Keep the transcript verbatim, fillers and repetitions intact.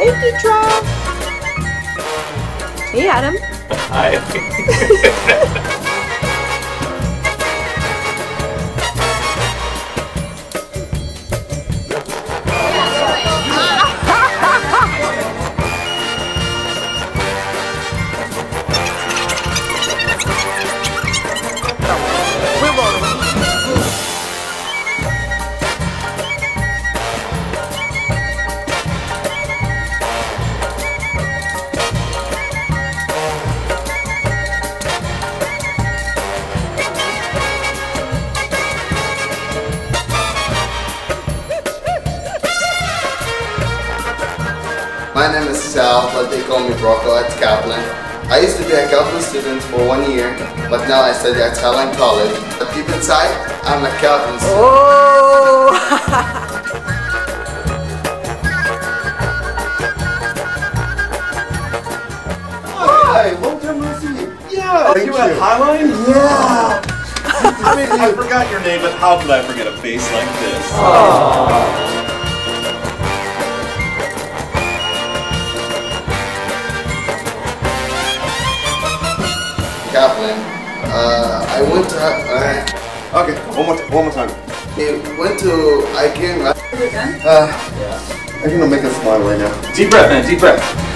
safety trap. Hey, Adam. Hi. My name is Sal, but they call me Rocco at Kaplan. I used to be a Kaplan student for one year, but now I study at Highline College. But deep inside, I'm a Kaplan student. Oh! Hi, long time no see. Yeah, Thank you at Highline? Yeah. I mean, I forgot your name, but how could I forget a face like this? Aww. Kaplan. Uh, I went to. Uh, Okay, one more, one more time. I went to. I came. Uh, Uh, I cannot make a smile right now. Deep breath, man, deep breath.